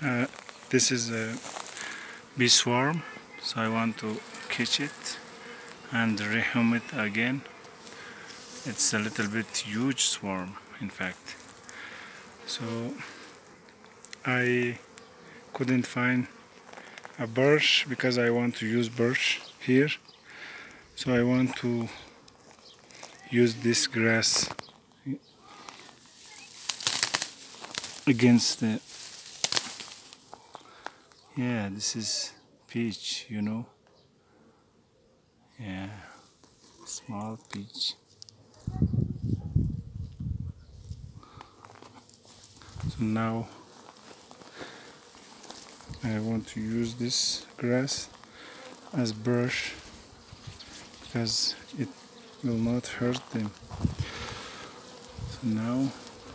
Uh, this is a bee swarm, so I want to catch it and rehome it again. It's a little bit huge swarm, in fact. So I couldn't find a birch because I want to use birch here. So I want to use this grass against the, yeah, this is peach, you know. Yeah, small peach. So now I want to use this grass as brush because it will not hurt them. So now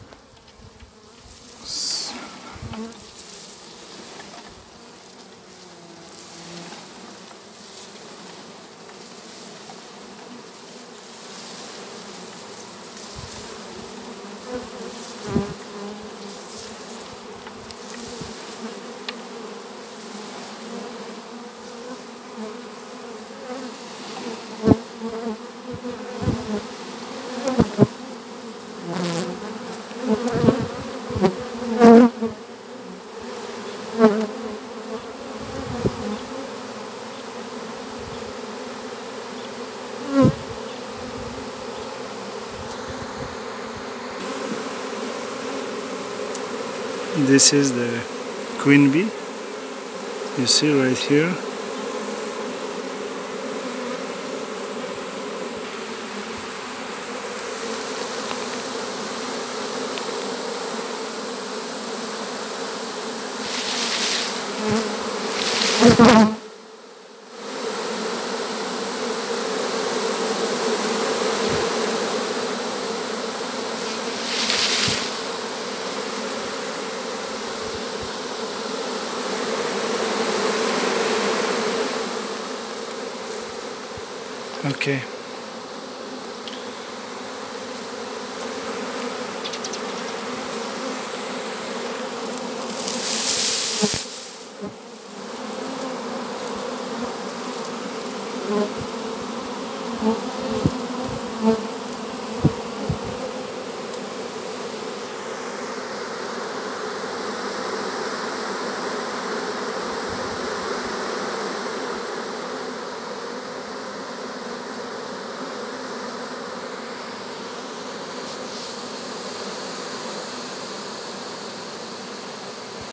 this is the queen bee. You see right here. Okay.